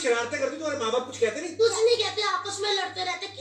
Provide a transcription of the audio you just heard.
शरारतें करती तुम्हारे माँ बाप कुछ कहते नहीं? कुछ नहीं कहते, आपस में लड़ते रहते,